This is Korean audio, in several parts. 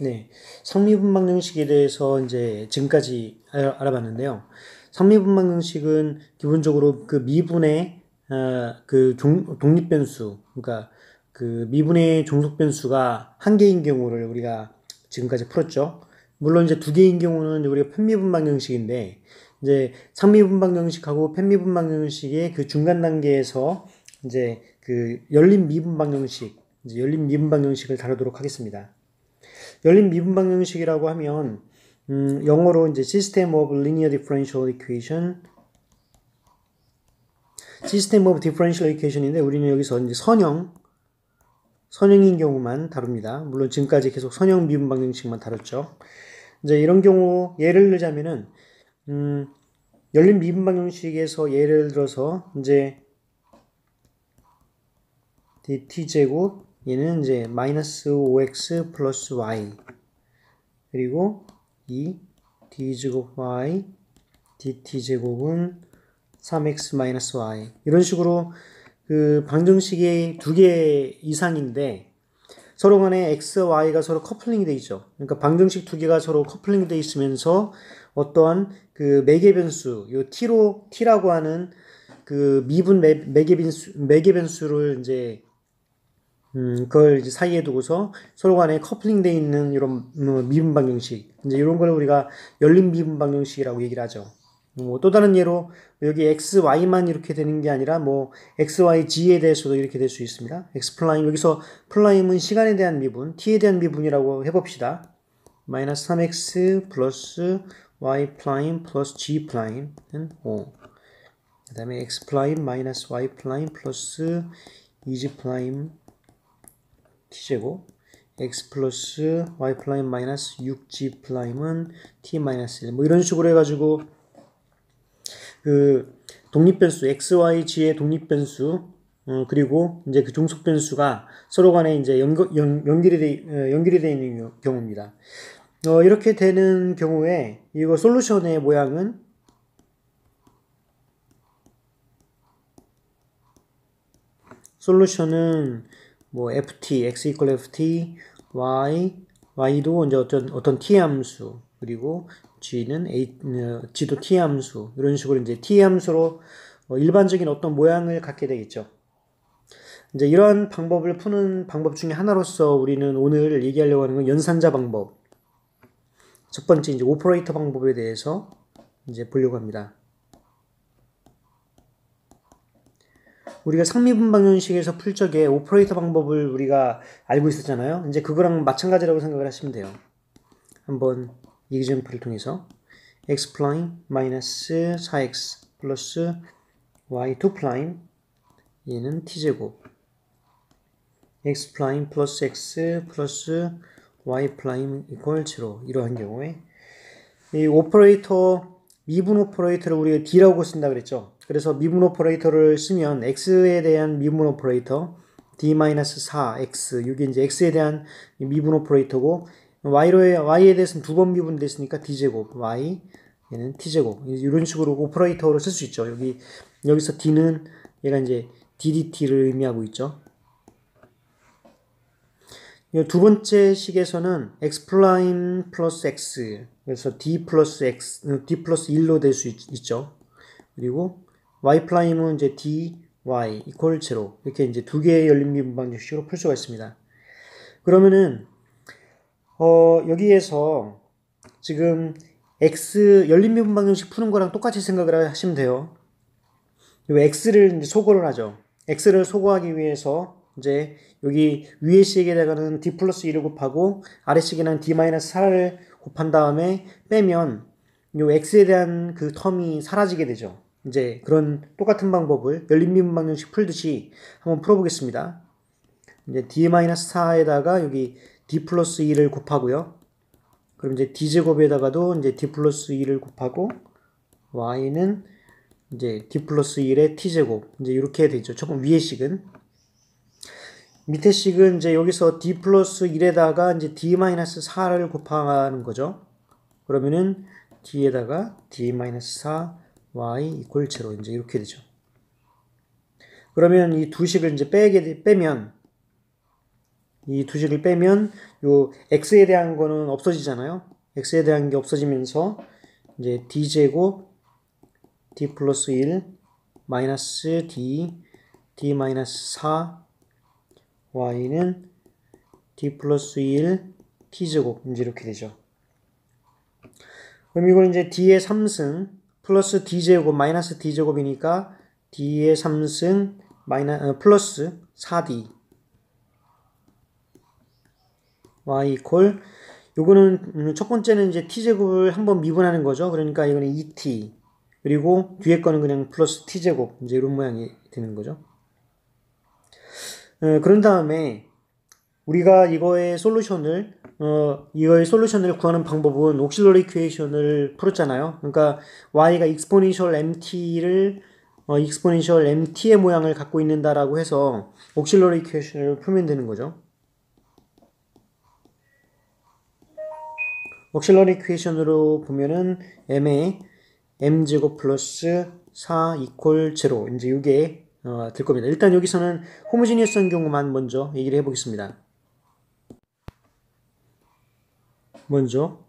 네, 상미분방 정식에 대해서 이제 지금까지 알아봤는데요. 상미분방 정식은 기본적으로 그 미분의 독립변수, 그러니까 그 미분의 종속변수가 한 개인 경우를 우리가 지금까지 풀었죠. 물론 이제 두 개인 경우는 우리가 편미분방 정식인데, 이제 상미분방 정식하고 편미분방 정식의 그 중간 단계에서 이제 그 열린 미분방 정식, 이제 열린 미분방 정식을 다루도록 하겠습니다. 열린 미분방 정식이라고 하면 영어로 이제 System of Linear Differential Equation, System of Differential Equation인데 우리는 여기서 이제 선형인 경우만 다룹니다. 물론 지금까지 계속 선형 미분방 정식만 다뤘죠. 이제 이런 경우 예를 들자면은 열린 미분방 정식에서 예를 들어서 이제 dt제곱 얘는 이제 마이너스 5x 플러스 y 그리고 이 d제곱 y dt제곱은 3x 마이너스 y 이런 식으로 그 방정식이 두 개 이상인데 서로 간에 x, y가 서로 커플링이 돼 있죠. 그러니까 방정식 두 개가 서로 커플링이 돼 있으면서 어떠한 그 매개변수, 요 t라고 하는 그 미분 매개변수를 이제 그걸 이제 사이에 두고서 서로 간에 커플링 돼 있는 이런 미분 방정식, 이제 이런 걸 우리가 열린 미분 방정식이라고 얘기를 하죠. 또 다른 예로 여기 x, y만 이렇게 되는 게 아니라 뭐 x, y, g에 대해서도 이렇게 될 수 있습니다. x 플라임, 여기서 플라임은 시간에 대한 미분, t에 대한 미분이라고 해봅시다. 마이너스 3x 플러스 y 플라임 플러스 g 플라임은 5. 그 다음에 x 플라임 마이너스 y 플라임 플러스 2g 플라임 t제곱 x 플러스 y 플라임 마이너스 6g 플라임은 t 마이너스 1 뭐 이런 식으로 해가지고 그 독립변수 x, y, g의 독립변수 그리고 이제 그 종속변수가 서로 간에 이제 연결이 돼 있는 경우입니다. 이렇게 되는 경우에 이거 솔루션의 모양은 뭐 ft, x equal ft, y도 이제 어떤 t 함수, 그리고 g도 t 함수, 이런 식으로 이제 t 함수로 일반적인 어떤 모양을 갖게 되겠죠. 이제 이러한 방법을 푸는 방법 중에 하나로서 우리는 오늘 얘기하려고 하는 건 연산자 방법. 첫 번째 이제 오퍼레이터 방법에 대해서 이제 보려고 합니다. 우리가 상미분방 정식에서 풀 적에 오퍼레이터 방법을 우리가 알고 있었잖아요. 이제 그거랑 마찬가지라고 생각을 하시면 돼요. 한번 이그젠플을 통해서 x 플라임 마이너스 4x 플러스 y2 플라임 얘는 t제곱 x 플라임 플러스 x 플러스 y 플라임 이퀄 0 이러한 경우에 이 오퍼레이터 미분 오퍼레이터를 우리가 D라고 쓴다 그랬죠. 그래서 미분 오퍼레이터를 쓰면 X에 대한 미분 오퍼레이터 D-4X 이게 이제 X에 대한 미분 오퍼레이터고 Y에 대해서는 두 번 미분됐으니까 D제곱 Y 얘는 T제곱 이런 식으로 오퍼레이터로 쓸 수 있죠. 여기서 D는 얘가 이제 DDT를 의미하고 있죠. 두 번째 식에서는 x 플라임 플러스 x 그래서 d 플러스 1로 될 수 있죠. 그리고 y 플라임은 이제 dy 이퀄 0 이렇게 이제 두 개의 열린 미분 방정식으로 풀 수가 있습니다. 그러면은 여기에서 지금 x 열린 미분 방정식 푸는 거랑 똑같이 생각을 하시면 돼요. x를 이제 소거를 하죠. x를 소거하기 위해서 이제 여기 위의 식에다가는 d 플러스 1을 곱하고 아래식에는 d-4를 곱한 다음에 빼면 요 x에 대한 그 텀이 사라지게 되죠. 이제 그런 똑같은 방법을 열린 미분 방정식 풀듯이 한번 풀어보겠습니다. 이제 d-4에다가 여기 d 플러스 2를 곱하고요. 그럼 이제 d제곱에다가도 이제 d 플러스 2를 곱하고 y는 이제 d 플러스 1의 t제곱 이제 이렇게 되죠. 조금 위의 식은 밑에 식은 이제 여기서 d 플러스 1에다가 이제 d-4를 곱하는 거죠. 그러면은 d에다가 d-4 y 이퀄 0 이제 이렇게 되죠. 그러면 이 두 식을 이제 빼면 이 두 식을 빼면 요 x에 대한 거는 없어지잖아요. x에 대한 게 없어지면서 이제 d제곱 d 플러스 1 마이너스 d 마이너스 4 y는 d 플러스 1 t제곱 이제 이렇게 되죠. 그럼 이걸 이제 d의 3승 플러스 d제곱 마이너스 d제곱이니까 d의 3승 플러스 4d y 이퀄 요거는 첫 번째는 이제 t제곱을 한번 미분하는 거죠. 그러니까 이거는 2t 그리고 뒤에 거는 그냥 플러스 t제곱 이제 이런 모양이 되는 거죠. 그런 다음에 우리가 이거의 솔루션을 구하는 방법은 옥실러리 이퀘이션을 풀었잖아요. 그러니까 y가 exponential mt의 모양을 갖고 있는다라고 해서 옥실러리 이퀘이션을 풀면 되는 거죠. 옥실러리 이퀘이션으로 보면은 m에 m제곱 플러스 4 이퀄 0 이제 이게 될 겁니다. 일단 여기서는 호모지니어스한 경우만 먼저 얘기를 해보겠습니다. 먼저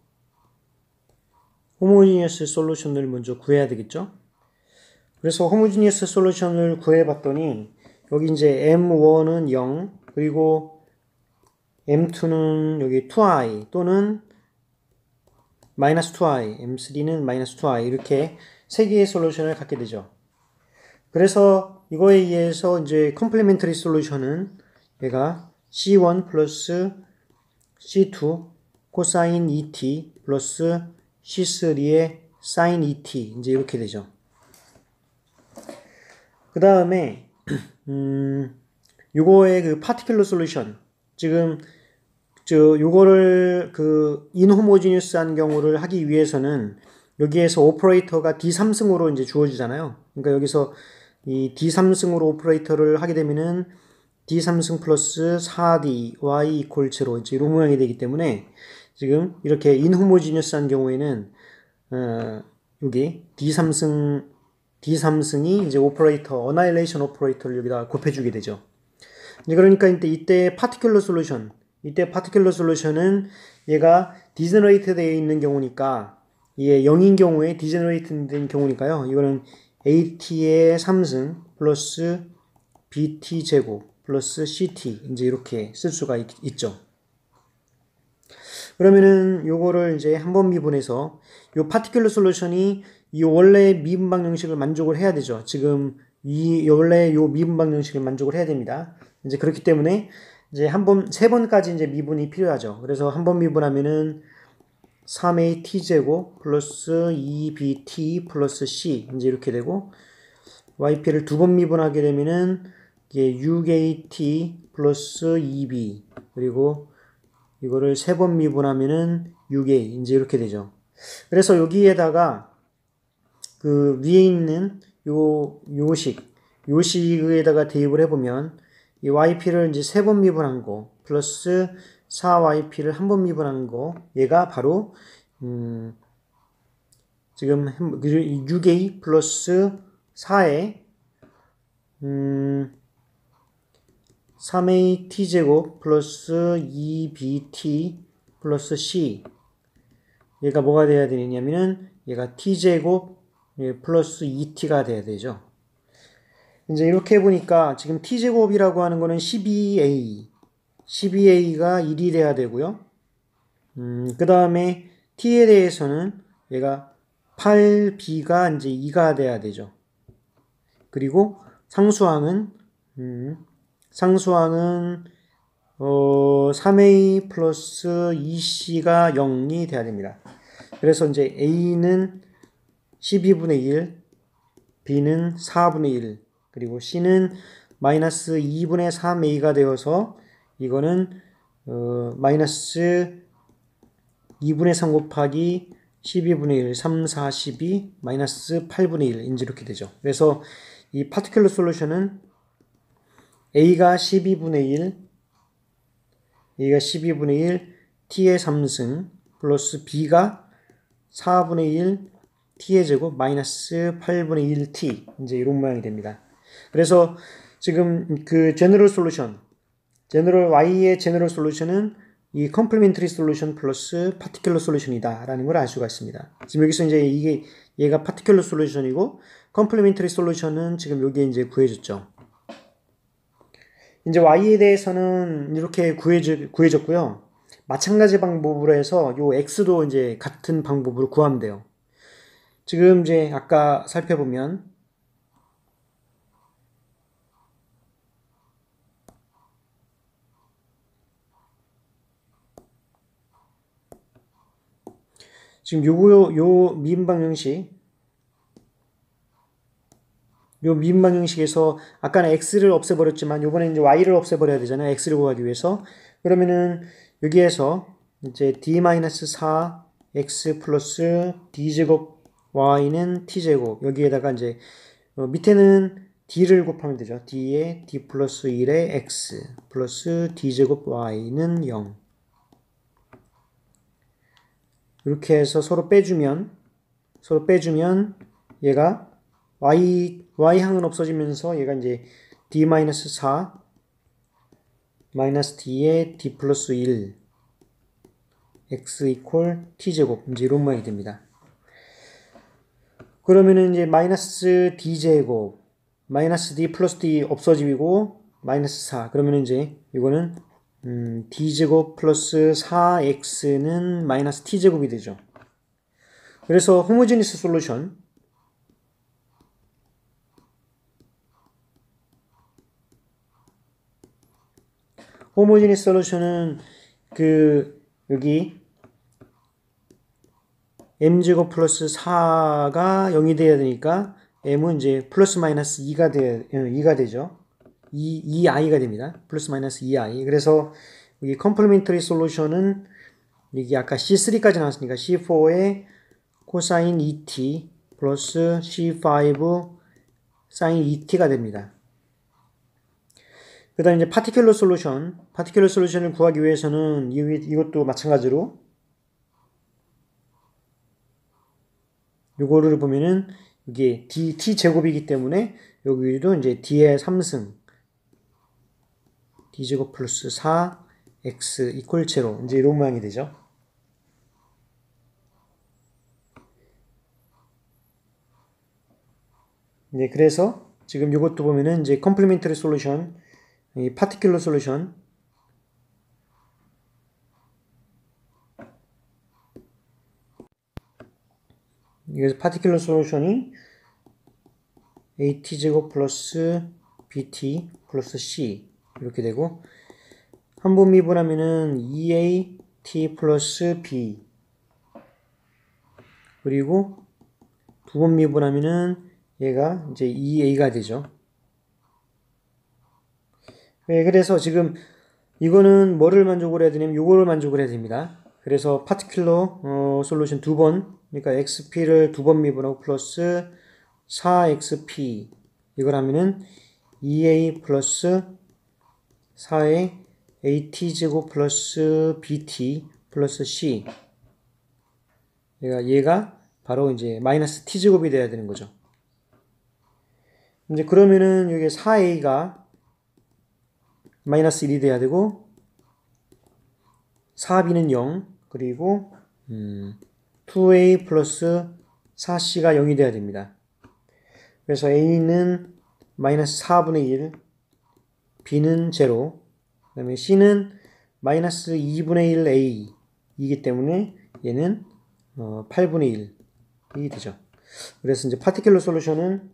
호모지니어스 솔루션을 먼저 구해야 되겠죠. 그래서 호모지니어스 솔루션을 구해봤더니 여기 이제 m1은 0 그리고 m2는 여기 2i 또는 마이너스 2i, m3는 마이너스 2i 이렇게 세 개의 솔루션을 갖게 되죠. 그래서 이거에 의해서 이제 컴플리멘터리 솔루션은 얘가 c1 플러스 c2 코사인 2t 플러스 c3의 사인 2t 이제 이렇게 되죠. 그 다음에 요거의 그 파티큘러 솔루션 지금 요거를 그 인호모지니어스한 경우를 하기 위해서는 여기에서 오퍼레이터가 d3승으로 이제 주어지잖아요. 그러니까 여기서 이 d3승으로 오퍼레이터를 하게 되면은 d3승 플러스 4d y 이퀄 0 이제 이런 모양이 되기 때문에 지금 이렇게 인호모지니어스한 경우에는 여기 d3승이 이제 오퍼레이터 어나일레이션 오퍼레이터를 여기다 곱해주게 되죠. 이제 그러니까 이때 파티큘러 솔루션은 얘가 디제너레이트 되어 있는 경우니까 이게 0인 경우에 디제너레이트 된 경우니까요. 이거는 at의 3승 플러스 bt 제곱 플러스 ct 이제 이렇게 쓸 수가 있죠. 그러면은 요거를 이제 한번 미분해서 요 파티큘러 솔루션이 이 원래 미분 방정식을 만족을 해야 되죠. 지금 원래 요 미분 방정식을 만족을 해야 됩니다. 이제 그렇기 때문에 이제 세 번까지 이제 미분이 필요하죠. 그래서 한 번 미분하면은 3a t제곱 플러스 2bt 플러스 c 이제 이렇게 되고 yp를 두 번 미분하게 되면은 이게 6at 플러스 2b 그리고 이거를 세 번 미분하면은 6a 이제 이렇게 되죠. 그래서 여기에다가 그 위에 있는 요식에다가 대입을 해보면 이 yp를 이제 세 번 미분한 거 플러스 4yp를 한 번 미분한 거 얘가 바로 지금 6a 플러스 4에 3a t제곱 플러스 2bt 플러스 c 얘가 뭐가 돼야 되느냐면은 얘가 t제곱 플러스 2t가 돼야 되죠. 이제 이렇게 해보니까 지금 t제곱이라고 하는 거는 12a가 1이 돼야 되고요. 그 다음에 t에 대해서는 얘가 8b가 이제 2가 돼야 되죠. 그리고 상수항은 3a 플러스 2c가 0이 돼야 됩니다. 그래서 이제 a는 12분의 1, b는 4분의 1, 그리고 c는 마이너스 2분의 3a가 되어서 이거는 마이너스 2분의 3 곱하기 12분의 1, 3, 4, 12, 마이너스 8분의 1 이제 이렇게 되죠. 그래서 이 파티큘러 솔루션은 a가 12분의 1, t의 3승 플러스 b가 4분의 1, t의 제곱 마이너스 8분의 1t 이제 이런 모양이 됩니다. 그래서 지금 그 제너럴 솔루션 y의 제너럴 솔루션은 이 컴플리멘터리 솔루션 플러스 파티큘러 솔루션이다 라는 걸 알 수가 있습니다. 지금 여기서 이제 얘가 파티큘러 솔루션이고 컴플리멘터리 솔루션은 지금 여기에 이제 구해졌죠. 이제 y에 대해서는 이렇게 구해졌고요. 마찬가지 방법으로 해서 요 x도 이제 같은 방법으로 구하면 돼요. 지금 이제 아까 살펴보면 지금 요 미분 방정식에서 아까는 x를 없애버렸지만 요번에 이제 y를 없애버려야 되잖아요. x를 구하기 위해서. 그러면은 여기에서 이제 d-4 x 플러스 d제곱 y는 t제곱 여기에다가 이제 밑에는 d를 곱하면 되죠. d에 d 플러스 1에 x 플러스 d제곱 y는 0 이렇게 해서 서로 빼주면 얘가 y항은 없어지면서 얘가 이제 d-4 마이너스 d에 d 플러스 1 x 이퀄 t제곱 이제 이런 모양이 됩니다. 그러면은 이제 마이너스 d제곱 마이너스 d 플러스 d 없어지고 마이너스 4 그러면은 이제 이거는 d제곱 플러스 4x는 마이너스 t제곱이 되죠. 그래서 호모지니스 솔루션 호모지니스 솔루션은 여기 m제곱 플러스 4가 0이 돼야 되니까 m은 이제 플러스 마이너스 2가 되죠. 2i가 됩니다. 플러스 마이너스 2i. 그래서 여기 컴플리멘터리 솔루션은 여기 아까 C3까지 나왔으니까 C4의 코사인 2t 플러스 C5 사인 2t가 됩니다. 그 다음에 이제 파티큘러 솔루션을 구하기 위해서는 이것도 마찬가지로 요거를 보면은 이게 t 제곱이기 때문에 여기도 이제 d의 3승 d제곱 플러스 4 x 이퀄 제로 이제 이런 모양이 되죠. 네, 그래서 지금 이것도 보면은 이제 컴플리멘터리 솔루션, 이 파티큘러 솔루션 이게 파티큘러 솔루션이 at제곱 플러스 bt 플러스 c 이렇게 되고 한 번 미분하면은 2at 플러스 b 그리고 두 번 미분하면은 얘가 이제 2a가 되죠. 네, 그래서 지금 이거는 뭐를 만족을 해야 되냐면 요거를 만족을 해야 됩니다. 그래서 파티큘러 솔루션 두 번, 그러니까 xp를 두 번 미분하고 플러스 4xp 이걸 하면은 2a 플러스 4의 at제곱 플러스 bt 플러스 c 얘가 바로 이제 마이너스 t제곱이 돼야 되는 거죠. 이제 그러면은 여기 4a가 마이너스 1이 돼야 되고 4b는 0 그리고 2a 플러스 4c가 0이 돼야 됩니다. 그래서 a는 마이너스 4분의 1 b는 0 그 다음에 c는 마이너스 2분의 1 a 이기 때문에 얘는 8분의 1이 되죠. 그래서 이제 파티큘러 솔루션은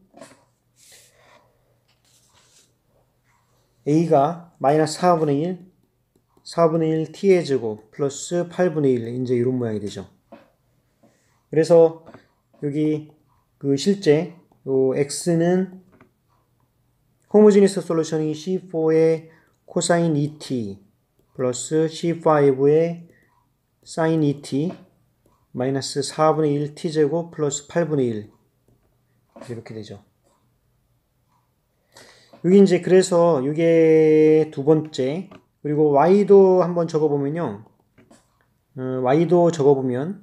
a가 마이너스 4분의 1 t의 제곱 플러스 8분의 1 이제 이런 모양이 되죠. 그래서 여기 실제 요 x는 호모지니스 솔루션이 C4의 코사인 2t 플러스 C5의 사인 2t 마이너스 4분의 1 t제곱 플러스 8분의 1 이렇게 되죠. 여기 이제 그래서 이게 두 번째 그리고 y도 한번 적어보면요. y도 적어보면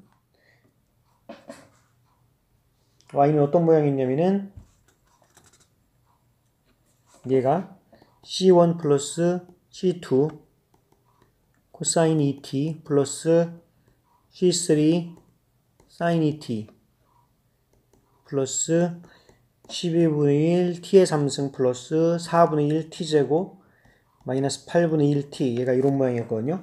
y는 어떤 모양이 있냐면은 얘가 C1 플러스 C2 코사인 ET 플러스 C3 사인 ET 플러스 12분의 1 t의 3승 플러스 4분의 1 t제곱 마이너스 8분의 1 t 얘가 이런 모양이었거든요.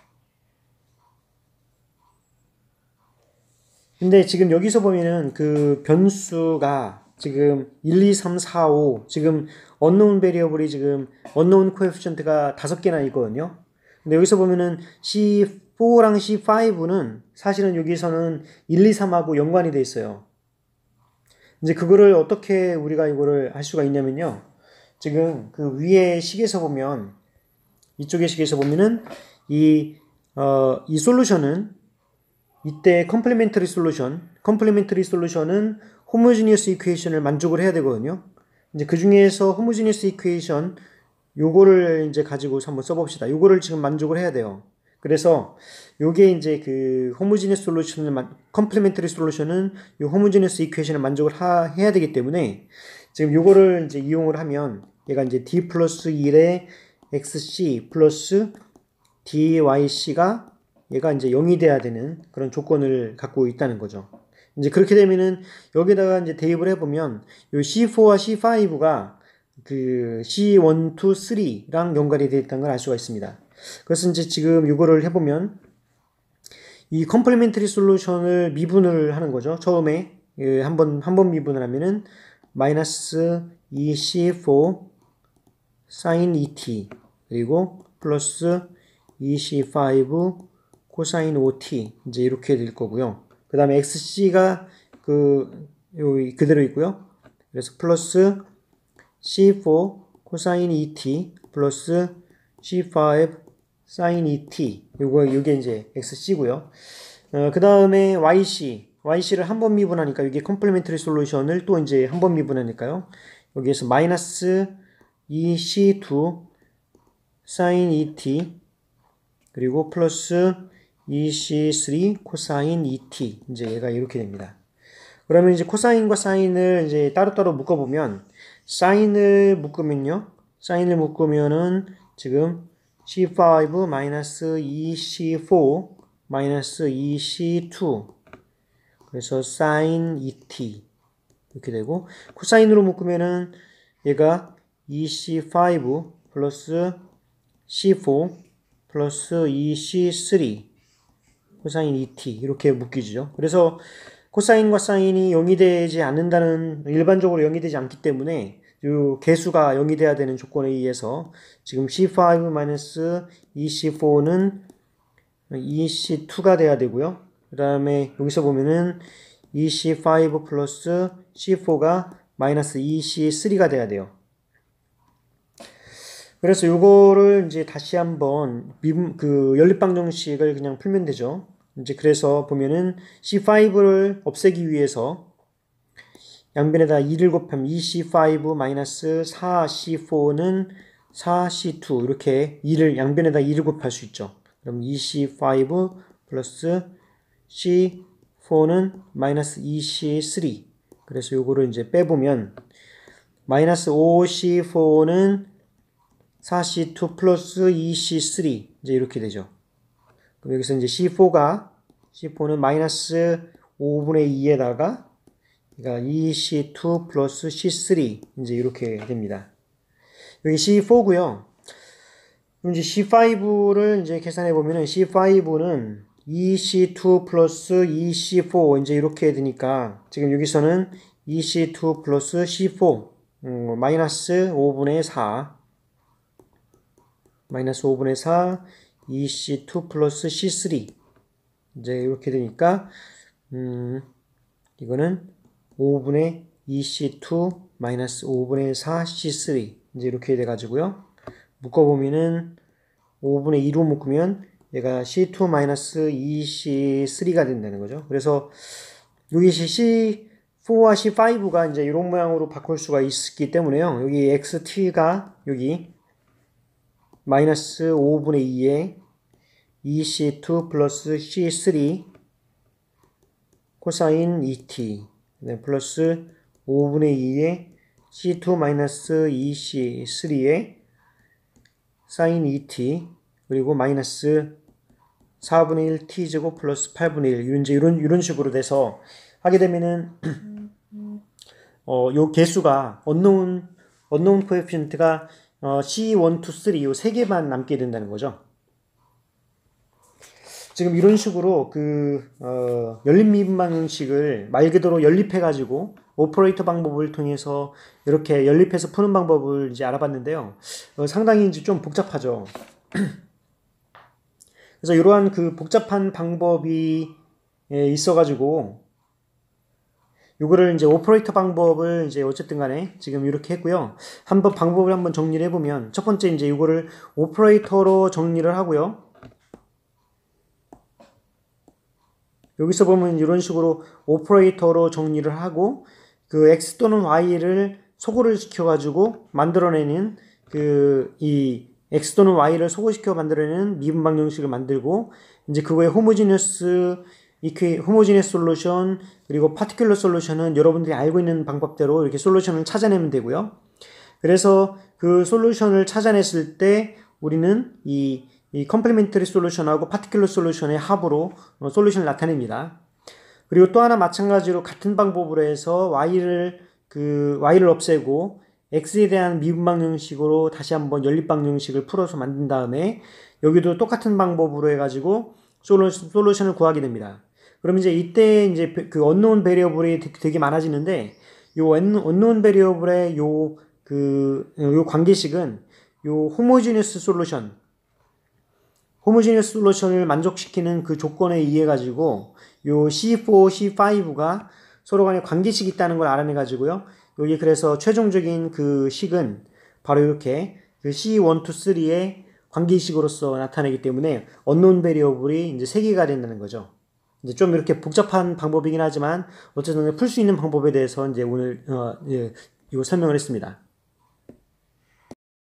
근데 지금 여기서 보면은 그 변수가 지금 1, 2, 3, 4, 5 지금 unknown variable이 지금 unknown coefficient가 5개나 있거든요. 근데 여기서 보면은 C4랑 C5는 사실은 여기서는 1, 2, 3하고 연관이 돼 있어요. 이제 그거를 어떻게 우리가 이거를 할 수가 있냐면요. 지금 그 위에 식에서 보면 이쪽의 식에서 보면은 이 솔루션은 이때 컴플리멘터리 솔루션은 호모지니어스 이퀘이션을 만족을 해야 되거든요. 이제 그 중에서 호모지니어스 이퀘이션 요거를 이제 가지고 한번 써봅시다. 요거를 지금 만족을 해야 돼요. 그래서 요게 이제 그 호모지니어스 솔루션을 컴플리멘터리 솔루션은 요 호모지니어스 이퀘이션을 만족을 해야 되기 때문에 지금 요거를 이제 이용을 하면 얘가 이제 d 플러스 1의 xc 플러스 dyc가 얘가 이제 0이 돼야 되는 그런 조건을 갖고 있다는 거죠. 이제 그렇게 되면은 여기다가 이제 대입을 해보면 요 C4와 C5가 그 C1, 2, 3랑 연관이 되어 있다는 걸 알 수가 있습니다. 그래서 이제 지금 이거를 해보면 이 컴플리멘터리 솔루션을 미분을 하는 거죠. 처음에 한 번 미분을 하면은 마이너스 2C4 사인 ET 그리고 플러스 2C5 코사인 OT 이제 이렇게 될 거고요. 그 다음에 XC가 그대로 있고요. 그래서 플러스 C4 코사인 ET 플러스 C5 사인 ET 요게 이제 XC고요. 그 다음에 YC를 한 번 미분하니까 이게 컴플리멘터리 솔루션을 또 이제 한 번 미분하니까요. 여기에서 마이너스 2C2 사인 ET 그리고 플러스 2C3 코사인 ET 이제 얘가 이렇게 됩니다. 그러면 이제 코사인과 사인을 이제 따로따로 묶어보면 사인을 묶으면은 지금 C5 마이너스 2C4 마이너스 2C2 그래서 사인 ET 이렇게 되고 코사인으로 묶으면은 얘가 2C5 플러스 C4 플러스 2C3 코사인 ET 이렇게 묶이죠. 그래서 코사인과 사인이 0이 되지 않는다는 일반적으로 0이 되지 않기 때문에 이 개수가 0이 돼야 되는 조건에 의해서 지금 C5-2C4는 2C2가 돼야 되고요. 그 다음에 여기서 보면은 2C5 플러스 C4가 마이너스 2C3가 돼야 돼요. 그래서 요거를 이제 다시 한번 연립방정식을 그냥 풀면 되죠. 이제 그래서 보면은 C5를 없애기 위해서 양변에다 2를 곱하면 2C5 마이너스 4C4는 4C2 이렇게 양변에다 2를 곱할 수 있죠. 그럼 2C5 플러스 C4는 마이너스 2C3 그래서 요거를 이제 빼보면 마이너스 5C4는 4C2 플러스 2C3 이제 이렇게 되죠. 그럼 여기서 이제 C4는 마이너스 5분의 2에다가 그러니까 2C2 플러스 C3 이제 이렇게 됩니다. 여기 C4고요. 그럼 이제 C5를 이제 계산해 보면은 C5는 2C2 플러스 2C4 이제 이렇게 되니까 지금 여기서는 2C2 플러스 C4 마이너스 5분의 4 2C2 플러스 C3 이제 이렇게 되니까 이거는 5분의 2C2 마이너스 5분의 4 C3 이제 이렇게 돼가지고요. 묶어보면은 5분의 2로 묶으면 얘가 C2 마이너스 2C3가 된다는 거죠. 그래서 여기 C4와 C5가 이제 이런 모양으로 바꿀 수가 있기 때문에요. 여기 XT가 여기 마이너스 5분의 2에 2C2 플러스 C3 코사인 ET 플러스 5분의 2에 C2 마이너스 2C3에 sin 2t 그리고 마이너스 4분의 1 t제곱 플러스 8분의 1 이제 이런 식으로 돼서 하게 되면은 요 개수가 unknown coefficient가 C1, 2, 3 요 세 개만 남게 된다는 거죠. 지금 이런 식으로 열린 미분 방정식을 말 그대로 연립해 가지고 오퍼레이터 방법을 통해서 이렇게 연립해서 푸는 방법을 이제 알아봤는데요. 상당히 이제 좀 복잡하죠. 그래서 이러한 복잡한 방법이 있어가지고 요거를 이제 오퍼레이터 방법을 이제 어쨌든 간에 지금 이렇게 했고요. 방법을 한번 정리를 해보면 첫 번째 이제 이거를 오퍼레이터로 정리를 하고요. 여기서 보면 이런 식으로 오퍼레이터로 정리를 하고 x 또는 y를 소거를 시켜가지고 만들어내는 이 x 또는 y를 소거시켜 만들어내는 미분 방정식을 만들고 이제 그거의 호모지니어스 솔루션 그리고 파티큘러 솔루션은 여러분들이 알고 있는 방법대로 이렇게 솔루션을 찾아내면 되고요. 그래서 그 솔루션을 찾아냈을 때 우리는 이 컴플리멘터리 솔루션하고 파티큘러 솔루션의 합으로 솔루션을 나타냅니다. 그리고 또 하나 마찬가지로 같은 방법으로 해서 y를 없애고 x에 대한 미분 방정식으로 다시 한번 연립 방정식을 풀어서 만든 다음에 여기도 똑같은 방법으로 해가지고 솔루션을 구하게 됩니다. 그럼 이제 이때 이제 unknown variable이 되게 많아지는데 요 unknown variable의 요 관계식은 요 homogeneous 솔루션을 만족시키는 그 조건에 의해 가지고 요 C4, C5가 서로 간에 관계식이 있다는 걸 알아내 가지고요. 여기 그래서 최종적인 식은 바로 이렇게 C1, 2, 3의 관계식으로서 나타내기 때문에 unknown variable이 이제 3개가 된다는 거죠. 이제 좀 이렇게 복잡한 방법이긴 하지만 어쨌든 풀 수 있는 방법에 대해서 이제 오늘 이거 설명을 했습니다.